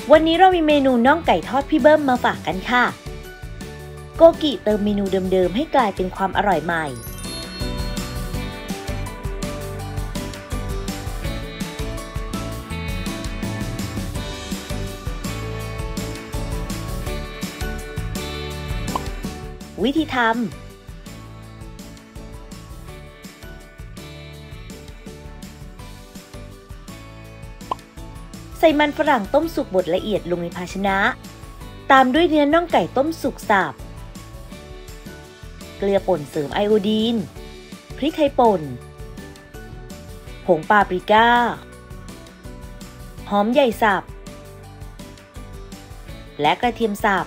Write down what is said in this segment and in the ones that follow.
วันนี้เรามีเมนูน่องไก่ทอดพี่เบิ้มมาฝากกันค่ะโกกิเติมเมนูเดิมๆให้กลายเป็นความอร่อยใหม่วิธีทำใส่มันฝรั่งต้มสุกบดละเอียดลงในภาชนะตามด้วยเนื้อน่องไก่ต้มสุกสับเกลือป่นเสริมไอโอดีนพริกไทยป่นผงปาปริก้าหอมใหญ่สับและกระเทียมสับ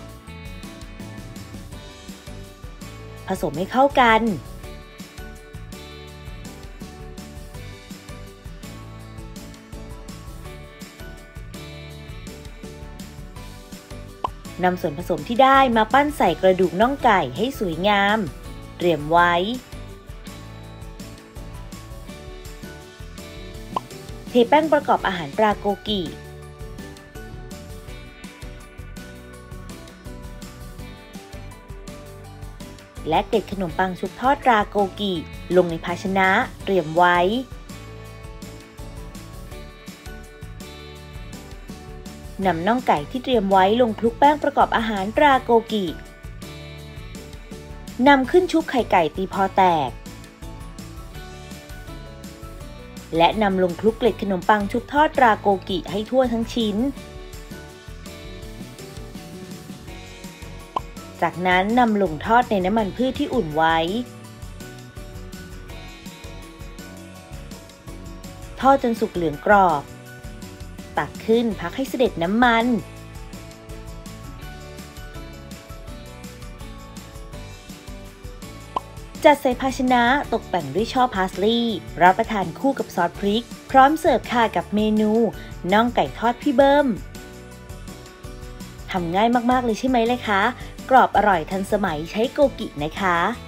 ผสมให้เข้ากันนำส่วนผสมที่ได้มาปั้นใส่กระดูกน่องไก่ให้สวยงามเตรียมไว้เทแป้งประกอบอาหารปลาโกกิและเกล็ดขนมปังชุบทอดราโกกิลงในภาชนะเตรียมไว้นำน่องไก่ที่เตรียมไว้ลงคลุกแป้งประกอบอาหารราโกกินำขึ้นชุบไข่ไก่ตีพอแตกและนำลงคลุกเกล็ดขนมปังชุบทอดราโกกิให้ทั่วทั้งชิ้นจากนั้นนำลงทอดในน้ำมันพืชที่อุ่นไว้ทอดจนสุกเหลืองกรอบตักขึ้นพักให้เสด็จน้ำมันจัดใส่ภาชนะตกแต่งด้วยช่อพาสลีย์รับประทานคู่กับซอสพริกพร้อมเสิร์ฟค่ะกับเมนูน่องไก่ทอดพี่เบิ้มทำง่ายมากๆเลยใช่ไหมล่ะคะกรอบอร่อยทันสมัยใช้โกกินะคะ